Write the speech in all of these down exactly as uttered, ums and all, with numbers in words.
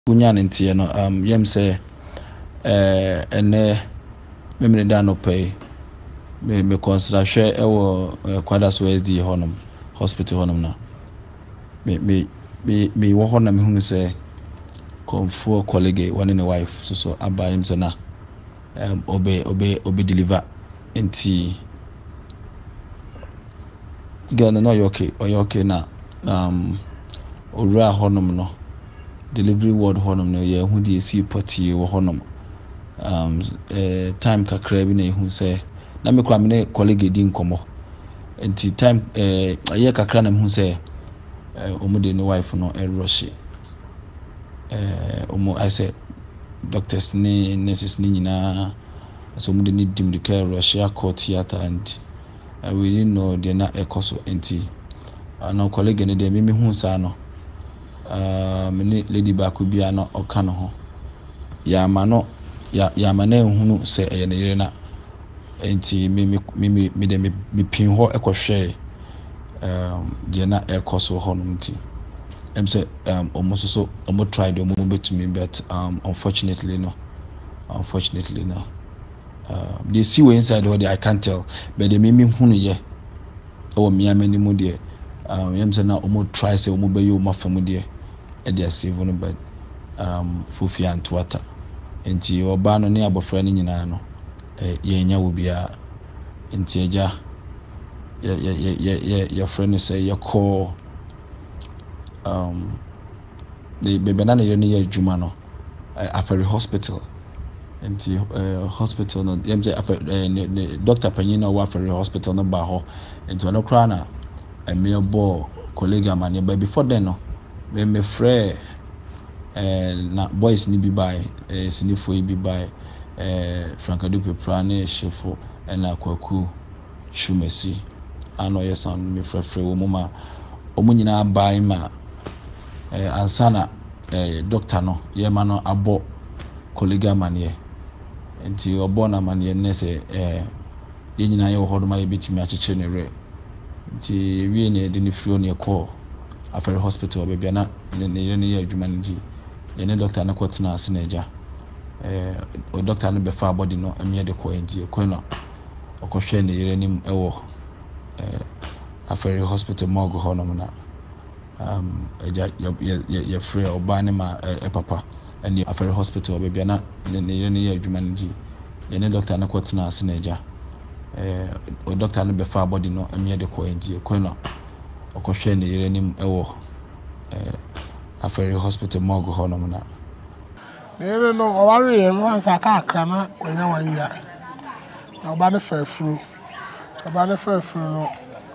Unyan ntie no um yem say eh ene memre da no pay me me consider hwe ewo Kwadas S D honum hospital honum na me me me me wo honum me hunu say Komfo Kolege one and a wife so so aba him say na um obe obe obe deliver enti girl no you okay or you okay na um owura honum no delivery ward honum no ye hu di esi party wo honum um eh time kakra bi na hu say na me kra me ne colleague di nkomo enti time eh ye kakra na me hu say eh omude ne wife no e rush eh omo I say doctors ni nurses ni nyina so omude ni dim the care rush court theater and uh, we didn't know they na ekoso enti ana colleague ne de me me hu sa no uh mini lady baako bia no oka no ho ya ma no ya ya ma na ehunu se eye ne yire na enti me me me me de me pin ho ekohwe um de na ekoso ho no nti em say um almost so almost tried to move to me but um unfortunately no unfortunately no uh they see we inside what I can't tell but they me me hunu ye o me amani mu de um em say na almost try say almost be you ma famu de e dey save no but um fufi antwata enti oba no ne abofra ni nyina no eh ye nya wo bia enti eja ye ye ye ye your friend say your call um the baby na ne ye adwuma no aferi hospital enti uh, hospital no yem say aferi doctor panyina wa aferi hospital no ba ho enti ono kra na e me bo colleague amane but before then no me me frɛ eh na boys ni bi by eh sinifo bi by eh Frankado Pepra na chefo na Kwaku Shumesi ano yes sound me frɛ frɛ wo mama omu nyina by ma eh ansana eh doctor no ye ma no abo colleague amane enti obo na amane ne se eh ye nyina ye wo hodoma ye bitimi akyeche ne re enti wie ne de ne frio ne call after hospital baby na ne ne ne adwuma nji ye ne doctor na kwotena ase na eja eh o doctor no be fa body no eme de ko enti ko no okohwe ne yere nim ewo eh after hospital morgue ho no na um eja ye ye free oba ne ma e papa and after hospital baby na ne ne yere ne adwuma nji ye ne doctor na kwotena ase na eja eh o doctor no be fa body no eme de ko enti ko no okohwe ne yere nim ewo eh aferi hospital morgue ho no na ne no o ware ye mo ansa ka akra na onya wan ya na oba ne fa furu oba ne fa furu no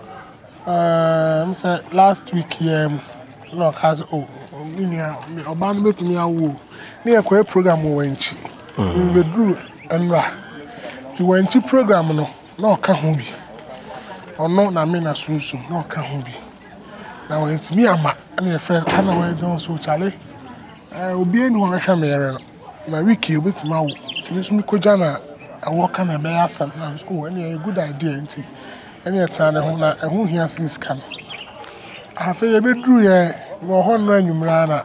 eh um, say last week here no has oh ni oba ne betimi awo ni e ko program wo wanchi we be dru enra ti wanchi program no na o ka ho bi ono na me na sunsun na o ka ho bi na we ntimi ama na e friend ana we don so chale eh obi eni wo hwa mere no na week e betima wo timi so mi koja na awo ka na be asam na so eni a good idea nti eni eta ne ho na ehu hia since kan afa ye bedru ye wo ho no anwumra na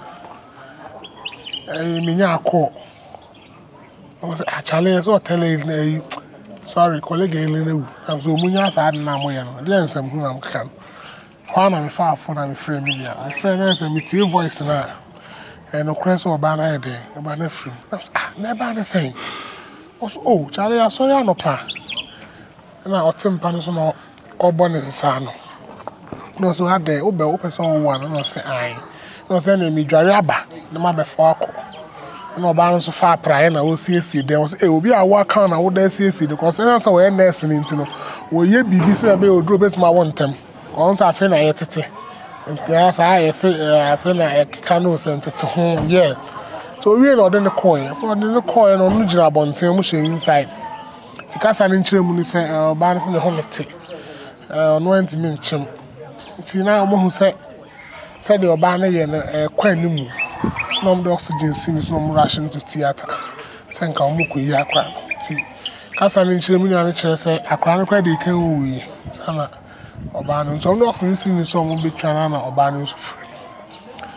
eh minya akọ o se a chale so tele na sorry colleague elenewu am so munya sa na mo ye no de ensam hu am kan Hwana me fa afọ na me frɛ me bia. Me frɛ na say me tie voice na. E no kwen so oba na ye de. Oba na frɛ. Ah, na ba na say. Also oh, chale ya sorry anopa. Na otimpa no so na obo ne nsa no. No so ade obe o person wo wan no say ai. No say na me dware aba na ma be fo akọ. Na oba no so fa prae na o siesie de. O say eh obi a wo aka na wo da siesie de. Cause na say we nurse ni ntino. Wo ye bibi say be oduro betima wo ntem. On sa fe na yetete nti asa ayese afe na ekano sentete ho yeah so we no den coin for den coin no no gira bonten mu she inside ti kasa ni nkire mu ni se ba na se ne ho mete eh no enti mi nchim nti na mo hu se se de oba na ye no kwan ni mu no mo oxygen sin so mo ration to theater se nka mo ko yi akwa ti kasa ni nkire mu ni an kire se akwa no kwa de kan wuyi sana oba no so no oxygen sin so mo betwa na na oba no so free ti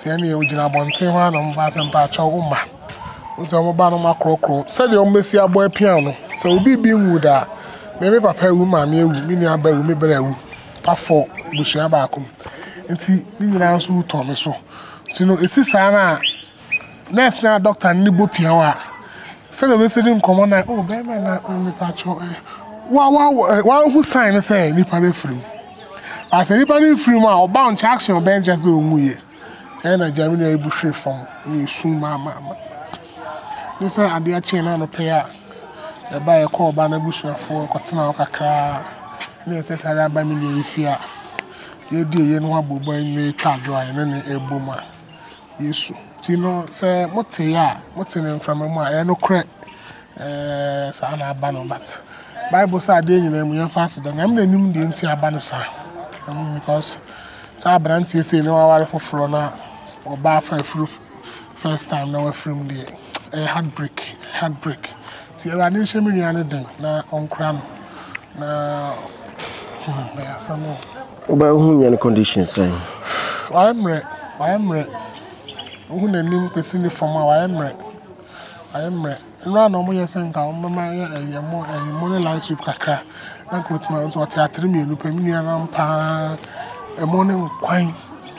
any original bontin one on bass and patch or umba. So I'm about my crow. Said your Messia boy piano. So we'll be being wood. Maybe papa woman, me, me, I bear me, bear. Pafo, Bushia Bacum. And see, you answer who told me so. So, you know, it's this Anna. Next now, Doctor Nibo Piawa. Said the visiting commander, oh, baby, not only patch. Wow, wow, wow, who signed say, Nippon free. I said, Nippon free, my bound action, bench as a way. Then I Germany bush from me soon, mamma. This is a dear chain on a pair. The buy a call banner bush for Cotina Cacra. Yes, I had by me fear. You dear, you know, boy, me charge dry and then a boomer. Yes, Tino, say, what's a ya, what's in him from a my no crack. Eh, Sana Banner, but Bible said, you know, we are faster than I'm the new the entire banner, sir. Because Sabranti say no hour for Frona or bar for a first time now from the a heartbreak, heartbreak. See, I didn't show me anything now on cram. Now, there are some more. About whom your conditions say? I am ready. I am ready. Who the new person from our I am ready. I am ready. And run on my son, Mamma, and your more and money like soup cacra. Not with my own theatre, me, Lupemia, pa, a morning quine.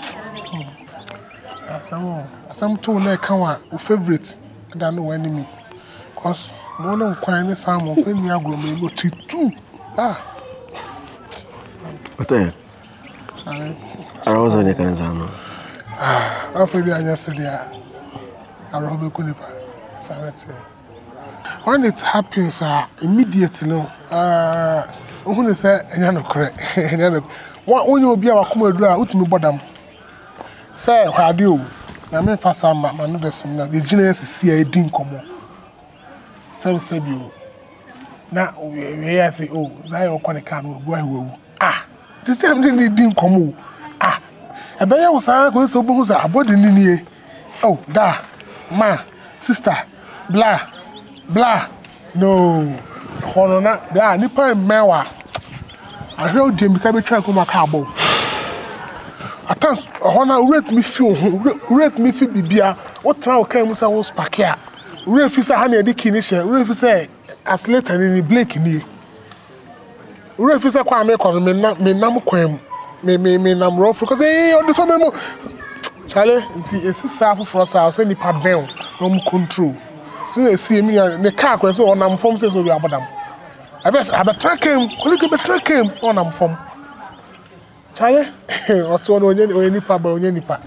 Some some two neck come favorite. I don't know enemy. Cause morning quine is some of me, I go maybe two. Ah. What then? I was on the Kanzano. Ah, I feel I just said, yeah. I rob a cunipa. So let's say. When it happens, uh, immediately, uh, who say, and you're not correct. What when you be our commodore, what me bottom? Say, how do you? I mean, for some, my mother, some the genius is see a ding come. So said you. Now, we I say, oh, Zion Quanican will go. Ah, this time didn't come. Ah, a bear was so bones are body in oh, da, ma, sister, blah, blah. No, Honor, blah, nipper and mewa. I heard him become a track on my cabo. I can't honor rate me feel, rate me feel beer. What now came with our spakia? Real fisa honey, the kinisha, real fisa as late and in the blake in you. Real fisa qua make or me not me nam quem, me me me nam rough because eh, on the time. Charlie, it's a self for us, I'll send the pad down, no control. So they see me in the car, so on I'm from says we are them. I best I better him, Kolege better him on I'm from. Charlie, what's one or any pub or any part?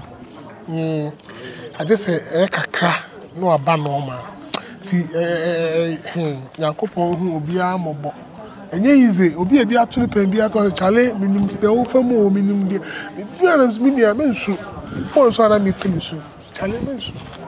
I just say, eh, cacra, no a ban no man. See, eh, Yankopon who will be a mobile. And easy, will be a beer to the be at all Charlie, minimum still for more minimum. Me, I mention. Poor son, I meet him soon. Charlie mention.